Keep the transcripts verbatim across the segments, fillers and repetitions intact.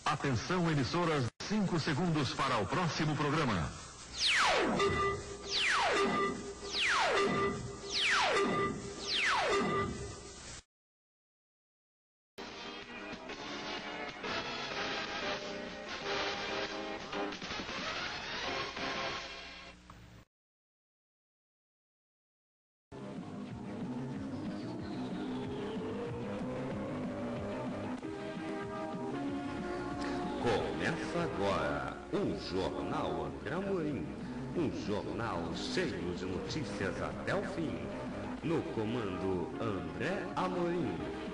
Atenção, emissoras, cinco segundos para o próximo programa. Começa agora o Jornal André Amorim, um jornal cheio de notícias até o fim. No comando André Amorim.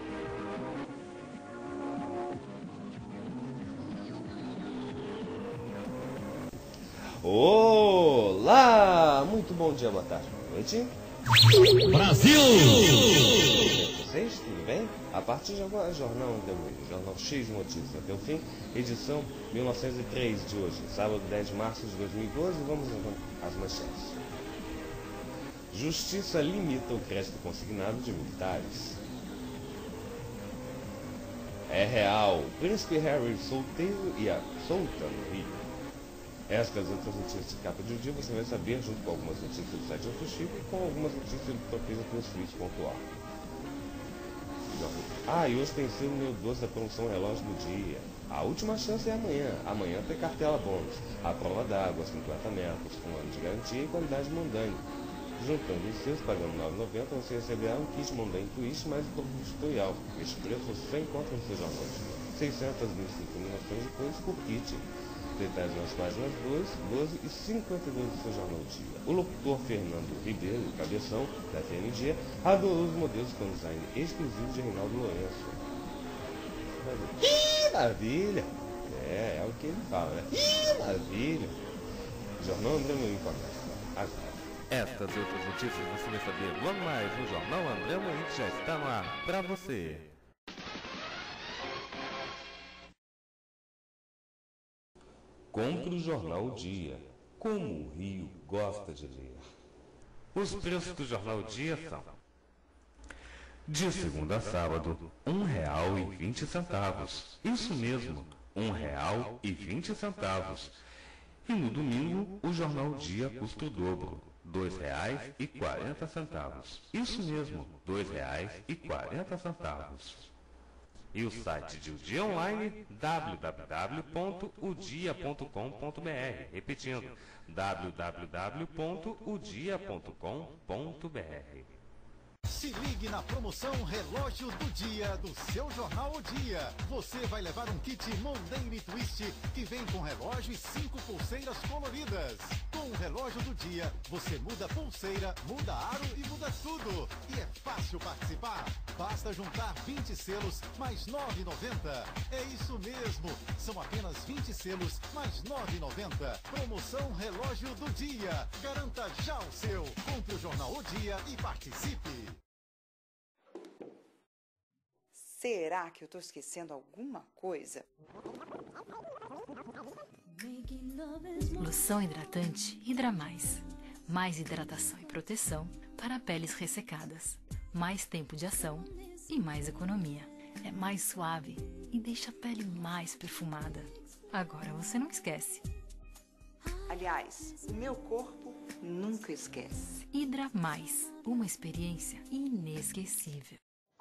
Olá! Muito bom dia, boa tarde, boa noite. Brasil! Vocês, tudo bem? A partir de agora, Jornal André Amorim, jornal cheio de notícias até o fim, edição mil novecentos e três de hoje, sábado dez de março de dois mil e doze, vamos às manchetes. Justiça limita o crédito consignado de militares. É real, Príncipe Harry solteiro e a solta no Rio. Estas outras notícias de capa de um dia você vai saber junto com algumas notícias do site Outro Chico e com algumas notícias do Topeza pelo Switch ponto org. Ah, e hoje tem sido meu doce da promoção Relógio do Dia. A última chance é amanhã. Amanhã tem cartela bônus. A prova d'água, cinquenta metros, com um ano de garantia e qualidade Mondanha. Juntando os seus, pagando nove reais e noventa centavos, você receberá um kit Mondanha Twist mais um produto tutorial. Este preço você só encontra no seu jornal. seiscentas e vinte e cinco combinações de cores por kit. Detalhes nas páginas doze, doze e cinquenta e dois do seu Jornal do Dia. O locutor Fernando Ribeiro, cabeção da F M G, adorou os modelos com design exclusivo de Reinaldo Lourenço. Ih, maravilha! É, é o que ele fala, né? Ih, maravilha! Jornal André Amorim começa agora. Estas e outras notícias você vai saber logo mais no Jornal André Amorim, que já está no ar para você. Compre o Jornal o Dia, como o Rio gosta de ler. Os preços do Jornal o Dia são: de segunda a sábado, um real e vinte centavos. Isso mesmo, um real e vinte centavos. E no domingo, o Jornal o Dia custa o dobro, dois reais e quarenta centavos. Isso mesmo, dois reais e quarenta centavos. E o site de O Dia Online, w w w ponto o dia ponto com ponto b r. Repetindo, w w w ponto o dia ponto com ponto b r. Se ligue na promoção Relógio do Dia do seu Jornal O Dia. Você vai levar um kit Mondanha Twist que vem com relógio e cinco pulseiras coloridas. Com o Relógio do Dia, você muda pulseira, muda aro e muda tudo. E é fácil participar. Basta juntar vinte selos mais nove reais e noventa centavos. É isso mesmo. São apenas vinte selos mais nove reais e noventa centavos. Promoção Relógio do Dia. Garanta já o seu. Compre o Jornal O Dia e participe. Será que eu tô esquecendo alguma coisa? Loção hidratante Hidra Mais. Mais hidratação e proteção para peles ressecadas. Mais tempo de ação e mais economia. É mais suave e deixa a pele mais perfumada. Agora você não esquece. Aliás, o meu corpo nunca esquece. Hidra Mais. Uma experiência inesquecível.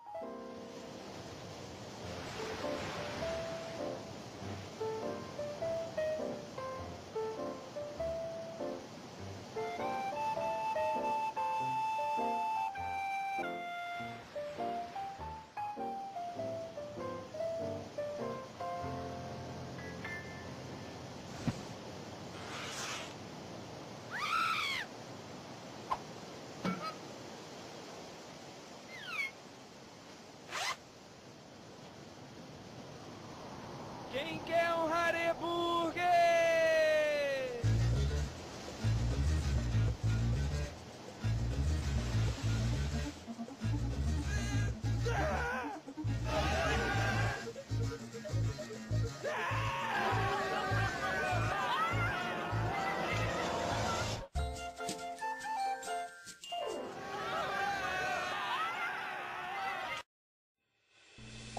Quem quer um Hareburger?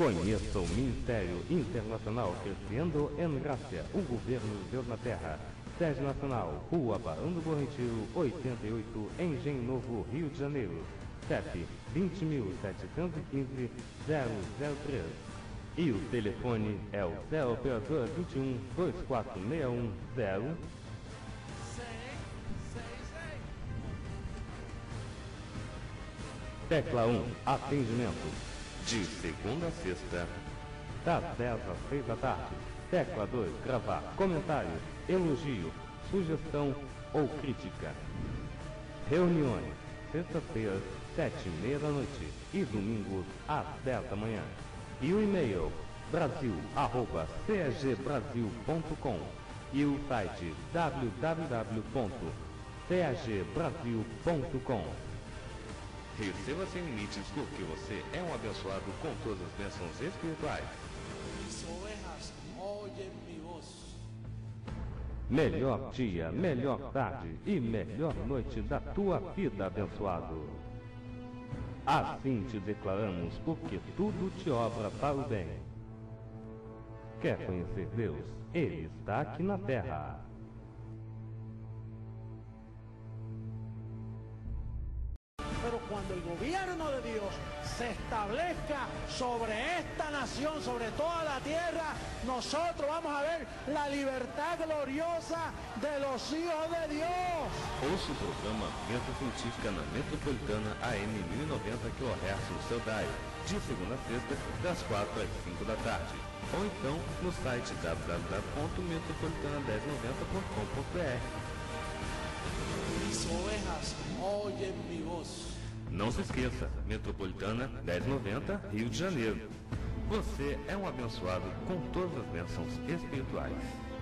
Conheça o Ministério Internacional Crescendo em Graça, o Governo de Deus na Terra. Sede Nacional, Rua Barão do Bom Retiro, oitenta e oito, Engenho Novo, Rio de Janeiro. C E P vinte mil setecentos e quinze, zero zero três. E o telefone é o zero operador vinte e um, vinte e quatro sessenta e um, zero. Tecla um, atendimento. De segunda a sexta, das dez às seis da tarde. Tecla dois, gravar comentário, elogio, sugestão ou crítica. Reuniões, sexta-feira, sete e meia da noite e domingos às dez da manhã. E o e-mail brasil arroba c a g brasil ponto com e o site w w w ponto c a g brasil ponto com. Receba sem limites porque você é um abençoado com todas as bênçãos espirituais. Melhor dia, melhor tarde e melhor noite da tua vida, abençoado. Assim te declaramos, porque tudo te obra para o bem. Quer conhecer Deus? Ele está aqui na terra. Pero cuando el gobierno de Dios se establezca sobre esta nación, sobre toda la tierra, nosotros vamos a ver la libertad gloriosa de los hijos de Dios. Ouça o programa Venta Científica na Metropolitana A M mil e noventa kHz no seu dial, de segunda a sexta, das quatro às cinco da tarde. Ou então no site w w w ponto metropolitana mil e noventa ponto com ponto b r. Mis ovejas oyen mi voz. Não se esqueça, Metropolitana mil e noventa, Rio de Janeiro. Você é um abençoado com todas as bênçãos espirituais.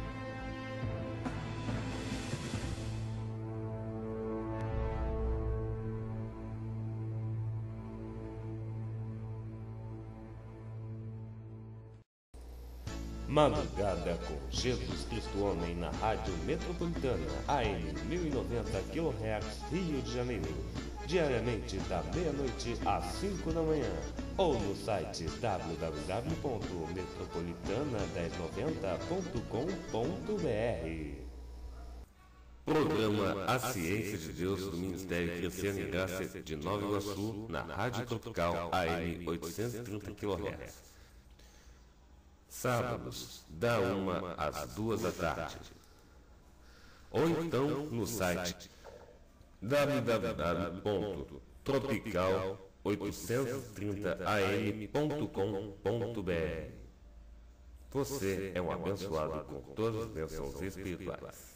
Madrugada com Jesus Cristo Homem na Rádio Metropolitana A M mil e noventa kHz, Rio de Janeiro. Diariamente da meia-noite às cinco da manhã, ou no site w w w ponto metropolitana mil e noventa ponto com ponto b r. Programa A Ciência de Deus do Ministério Crescendo em Graça de Nova Iguaçu, na Rádio Tropical A M oitocentos e trinta kHz. Sábados, da uma às duas da tarde. Ou então no site w w w ponto tropical oitocentos e trinta a m ponto com ponto b r. Você é um abençoado com todas as bênçãos espirituais.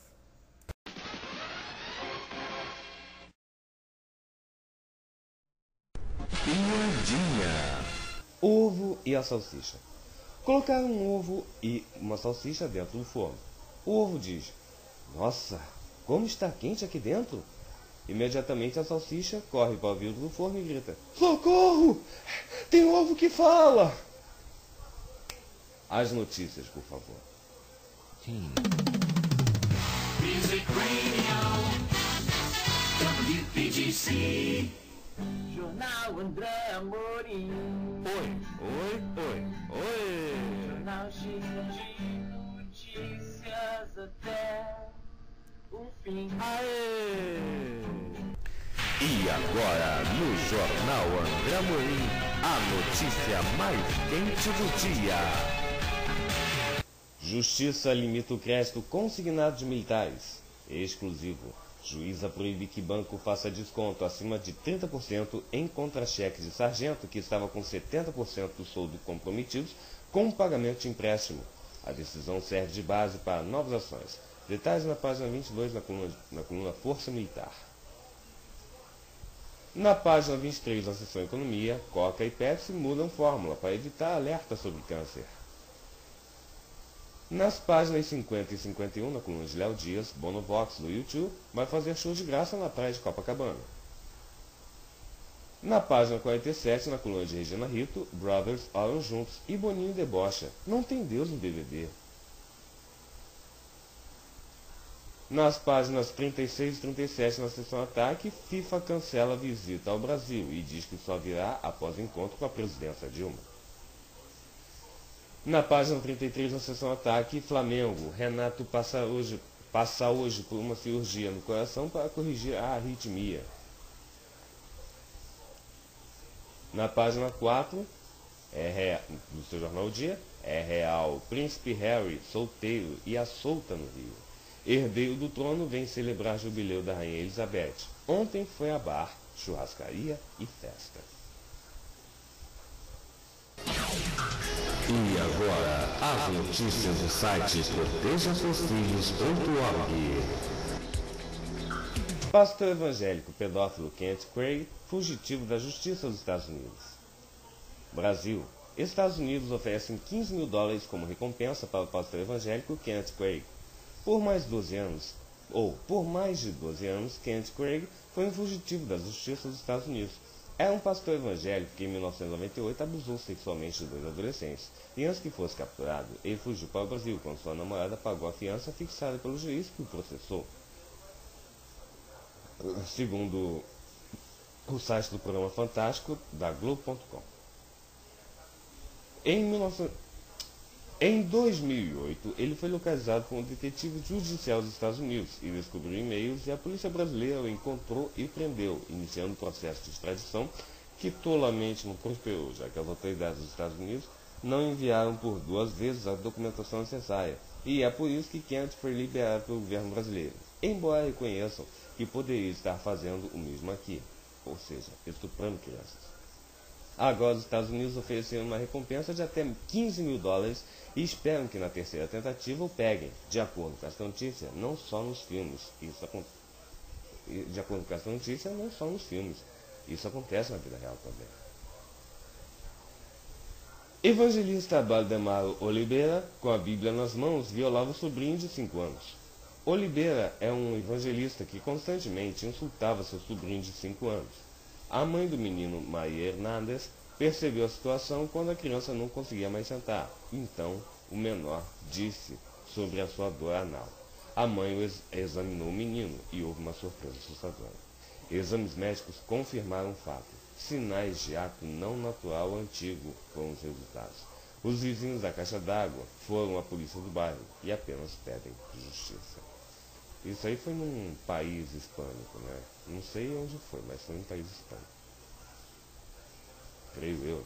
Piadinha. Ovo e a salsicha. Colocaram um ovo e uma salsicha dentro do forno. O ovo diz: "Nossa, como está quente aqui dentro!" Imediatamente a salsicha corre para o vidro do forno e grita: "Socorro! Tem um ovo que fala!" As notícias, por favor. Sim. Music Radio W P G C Jornal André Amorim. Oi, oi, oi, oi. Jornal cheio de notícias até o fim. Aê! E agora, no Jornal André Amorim, a notícia mais quente do dia. Justiça limita o crédito consignado de militares. Exclusivo. Juíza proíbe que banco faça desconto acima de trinta por cento em contra-cheque de sargento que estava com setenta por cento do soldo comprometidos com o pagamento de empréstimo. A decisão serve de base para novas ações. Detalhes na página vinte e dois, na coluna, na coluna Força Militar. Na página vinte e três, na seção Economia, Coca e Pepsi mudam fórmula para evitar alerta sobre câncer. Nas páginas cinquenta e cinquenta e um, na coluna de Léo Dias, Bonovox do YouTube vai fazer show de graça na praia de Copacabana. Na página quarenta e sete, na coluna de Regina Rito, Brothers oram juntos e Boninho debocha. Não tem Deus no B B B. Nas páginas trinta e seis e trinta e sete, na seção Ataque, FIFA cancela a visita ao Brasil e diz que só virá após encontro com a presidenta Dilma. Na página trinta e três, na seção Ataque, Flamengo. Renato passa hoje, passa hoje por uma cirurgia no coração para corrigir a arritmia. Na página quatro, é real, do seu jornal O Dia, é real. Príncipe Harry, solteiro e à solta no Rio. Herdeiro do trono vem celebrar jubileu da Rainha Elizabeth. Ontem foi a bar, churrascaria e festa. E agora, as notícias do site proteja seus filhos ponto org. Pastor evangélico pedófilo Kent Craig, fugitivo da Justiça dos Estados Unidos. Brasil. Estados Unidos oferecem quinze mil dólares como recompensa para o pastor evangélico Kent Craig. Por mais de doze anos, ou por mais de doze anos, Kent Craig foi um fugitivo da Justiça dos Estados Unidos. Era um pastor evangélico que em mil novecentos e noventa e oito abusou sexualmente de dois adolescentes, e antes que fosse capturado, ele fugiu para o Brasil quando sua namorada pagou a fiança fixada pelo juiz que o processou. Segundo o site do programa Fantástico da Globo ponto com. Em dois mil e oito, ele foi localizado por um detetive judicial dos Estados Unidos e descobriu e-mails, e a polícia brasileira o encontrou e prendeu, iniciando o processo de extradição que tolamente não prosperou, já que as autoridades dos Estados Unidos não enviaram por duas vezes a documentação necessária, e é por isso que Kent foi liberado pelo governo brasileiro, embora reconheçam que poderia estar fazendo o mesmo aqui, ou seja, estuprando crianças. Agora os Estados Unidos ofereceram uma recompensa de até quinze mil dólares e esperam que na terceira tentativa o peguem, de acordo com esta notícia, não só nos filmes. Isso de acordo com esta notícia, não só nos filmes. Isso acontece na vida real também. Evangelista Valdemar Oliveira, com a Bíblia nas mãos, violava o sobrinho de cinco anos. Oliveira é um evangelista que constantemente insultava seu sobrinho de cinco anos. A mãe do menino, Maria Hernandes, percebeu a situação quando a criança não conseguia mais sentar. Então, o menor disse sobre a sua dor anal. A mãe ex examinou o menino e houve uma surpresa assustadora. Exames médicos confirmaram o fato. Sinais de ato não natural antigo foram os resultados. Os vizinhos da caixa d'água foram à polícia do bairro e apenas pedem justiça. Isso aí foi num país hispânico, né? Não sei onde foi, mas foi num país hispânico. Creio eu.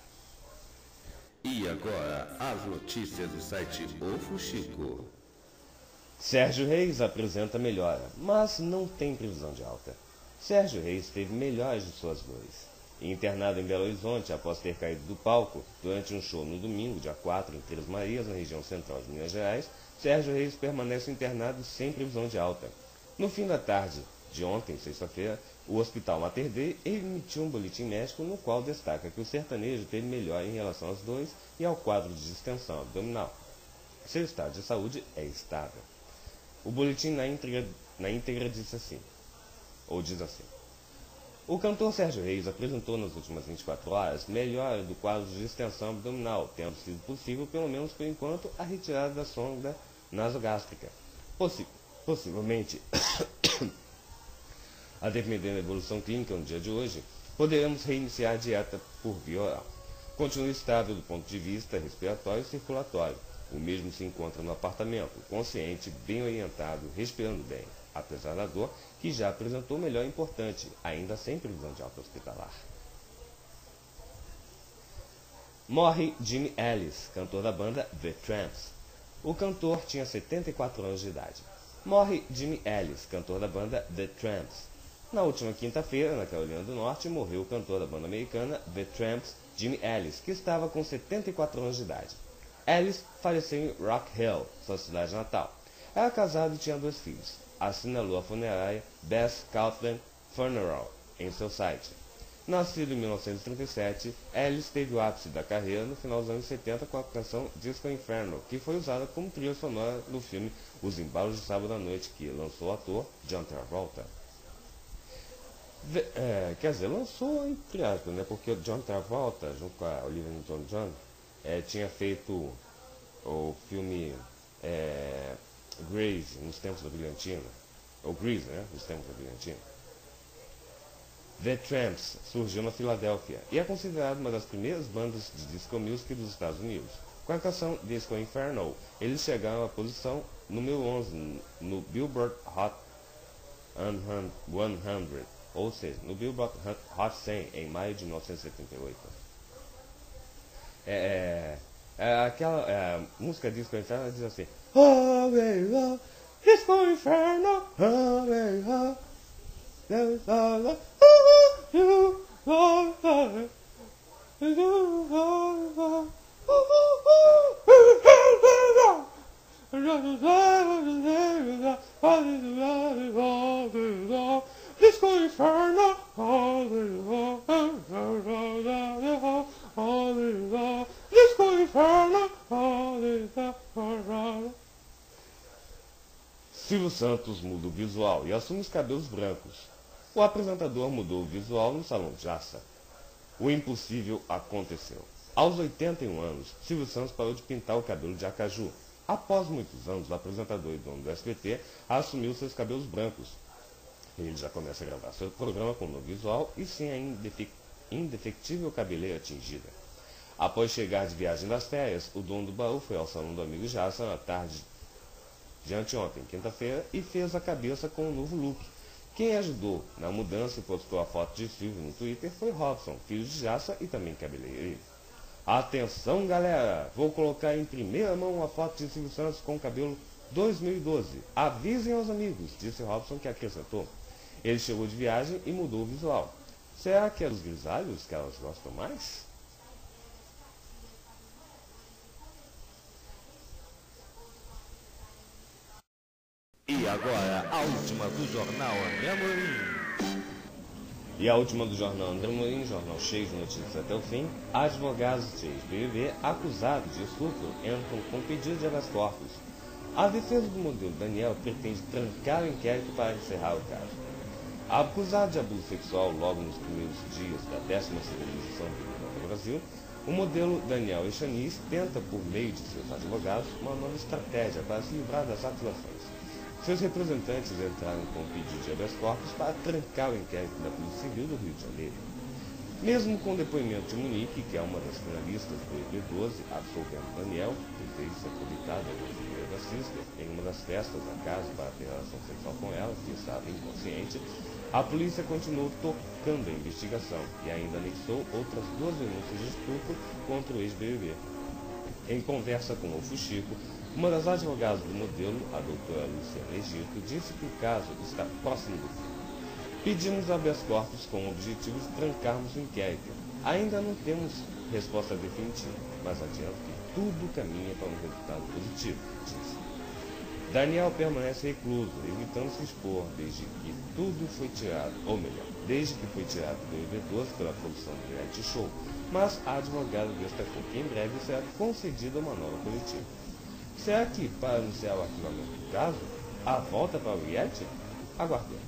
E agora, as notícias do site O Fuxico. Sérgio Reis apresenta melhora, mas não tem previsão de alta. Sérgio Reis teve melhores de suas dores. Internado em Belo Horizonte após ter caído do palco durante um show no domingo, dia quatro, em Três Marias, na região central de Minas Gerais, Sérgio Reis permanece internado sem previsão de alta. No fim da tarde de ontem, sexta-feira, o Hospital Mater Dei emitiu um boletim médico no qual destaca que o sertanejo teve melhora em relação às dores e ao quadro de distensão abdominal. Seu estado de saúde é estável. O boletim na íntegra, na íntegra diz assim, ou diz assim: o cantor Sérgio Reis apresentou nas últimas vinte e quatro horas melhora do quadro de distensão abdominal, tendo sido possível, pelo menos por enquanto, a retirada da sonda nasogástrica. Possi possivelmente, a depender da evolução clínica no dia de hoje, poderemos reiniciar a dieta por via oral. Continua estável do ponto de vista respiratório e circulatório. O mesmo se encontra no apartamento, consciente, bem orientado, respirando bem, apesar da dor, que já apresentou melhora importante, ainda sem previsão de alta hospitalar. Morre Jimmy Ellis, cantor da banda The Tramps. O cantor tinha setenta e quatro anos de idade. Morre Jimmy Ellis, cantor da banda The Tramps. Na última quinta-feira, na Carolina do Norte, morreu o cantor da banda americana The Tramps, Jimmy Ellis, que estava com setenta e quatro anos de idade. Ellis faleceu em Rock Hill, sua cidade natal. Era casado e tinha dois filhos. Assinalou a funerária Bess Cautland Funeral em seu site. Nascido em mil novecentos e trinta e sete, Ellis teve o ápice da carreira no final dos anos setenta com a canção Disco Inferno, que foi usada como trilha sonora no filme Os Embalos de Sábado à Noite, que lançou o ator John Travolta. É, quer dizer, lançou entre aspas, né? Porque o John Travolta, junto com a Olivia Newton-John, é, tinha feito o filme é, Grease, nos tempos da brilhantina, ou Grease, né? Nos tempos da brilhantina. The Tramps surgiu na Filadélfia e é considerado uma das primeiras bandas de disco music dos Estados Unidos. Com a canção Disco Inferno, eles chegaram à posição número onze no Billboard Hot cem, ou seja, no Billboard Hot cem em maio de mil novecentos e setenta e oito. É, é, é aquela é, música Disco Inferno diz assim: oh, baby, oh, Disco Inferno, oh, baby, oh, there is all the, oh, you, oh, oh, you, oh, oh, Disco Inferno, Disco Inferno. Silvio Santos muda o visual e assume os cabelos brancos. O apresentador mudou o visual no Salão Jassa. O impossível aconteceu. Aos oitenta e um anos, Silvio Santos parou de pintar o cabelo de acaju. Após muitos anos, o apresentador e dono do S B T assumiu seus cabelos brancos. Ele já começa a gravar seu programa com um novo visual e sem a indefec indefectível cabeleira tingida. Após chegar de viagem das férias, o dono do baú foi ao salão do amigo Jassa na tarde de anteontem, quinta-feira, e fez a cabeça com um novo look. Quem ajudou na mudança e postou a foto de Silvio no Twitter foi Robson, filho de Jassa e também cabeleireiro. Atenção, galera! Vou colocar em primeira mão a foto de Silvio Santos com o cabelo dois mil e doze. Avisem aos amigos, disse Robson, que acrescentou. Ele chegou de viagem e mudou o visual. Será que é dos grisalhos que elas gostam mais? E agora, a última do jornal André Amorim. E a última do jornal André Amorim, jornal cheio de notícias até o fim. Advogados de ex-B B B acusados de estupro entram com pedido de habeas corpus. A defesa do modelo Daniel pretende trancar o inquérito para encerrar o caso. Acusado de abuso sexual logo nos primeiros dias da décima segunda edição do Tribunal do Brasil, o modelo Daniel Echaniz tenta, por meio de seus advogados, uma nova estratégia para se livrar das acusações. Seus representantes entraram com um pedido de habeas corpus para trancar o inquérito da Polícia Civil do Rio de Janeiro. Mesmo com o depoimento de Monique, que é uma das finalistas do E B doze, absolvendo Daniel, que fez ser publicada no Figueira da Cisca, em uma das festas da casa para ter relação sexual com ela, que estava inconsciente, a polícia continuou tocando a investigação e ainda anexou outras duas denúncias de estupro contra o ex-B B B. Em conversa com o Fuxico, uma das advogadas do modelo, a doutora Luciana Egito, disse que o caso está próximo do fim. Pedimos habeas corpus com o objetivo de trancarmos o inquérito. Ainda não temos resposta definitiva, mas adianto que tudo caminha para um resultado positivo, disse. Daniel permanece recluso, evitando se expor desde que tudo foi tirado, ou melhor, desde que foi tirado do E B doze pela produção do reality show, mas a advogada destacou que em breve será concedida uma nova coletiva. Será que, para anunciar o arquivamento do caso, a volta para o reality? Aguardemos.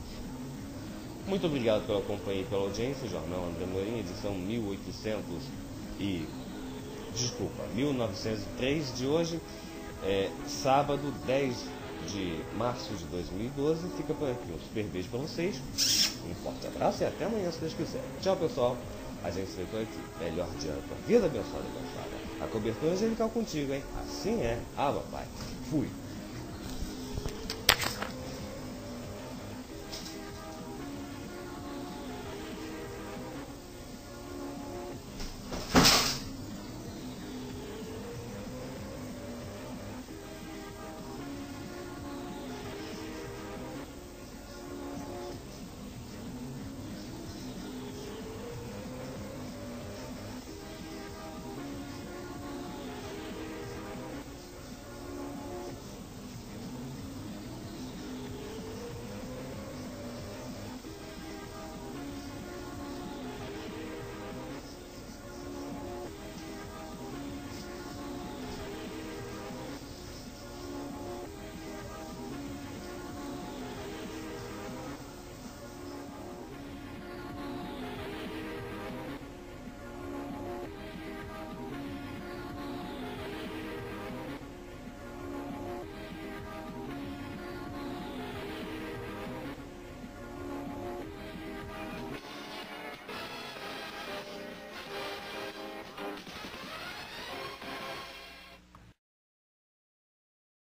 Muito obrigado pela companhia e pela audiência. Jornal André Amorim, edição mil e oitocentos e... Desculpa, mil novecentos e três de hoje, é, sábado, dez de março de dois mil e doze. Fica por aqui. Um super beijo para vocês. Um forte abraço e até amanhã, se Deus quiser. Tchau, pessoal. A gente se vê por aqui. Melhor dia da tua vida abençoada e abençoada. A cobertura angelical contigo, hein? Assim é. Ah, papai. Fui.